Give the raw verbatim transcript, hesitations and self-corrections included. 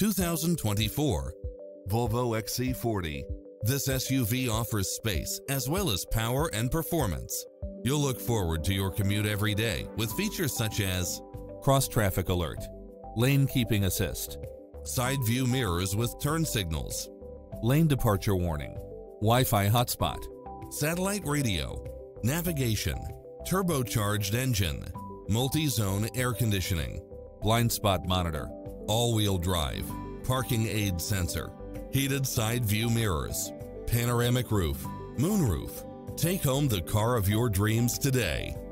two thousand twenty-four Volvo X C forty. This S U V offers space as well as power and performance. You'll look forward to your commute every day with features such as cross-traffic alert, lane keeping assist, side view mirrors with turn signals, lane departure warning, Wi-Fi hotspot, satellite radio, navigation, turbocharged engine, multi-zone air conditioning, blind spot monitor, all-wheel drive, parking aid sensor, heated side view mirrors, panoramic roof, moonroof. Take home the car of your dreams today.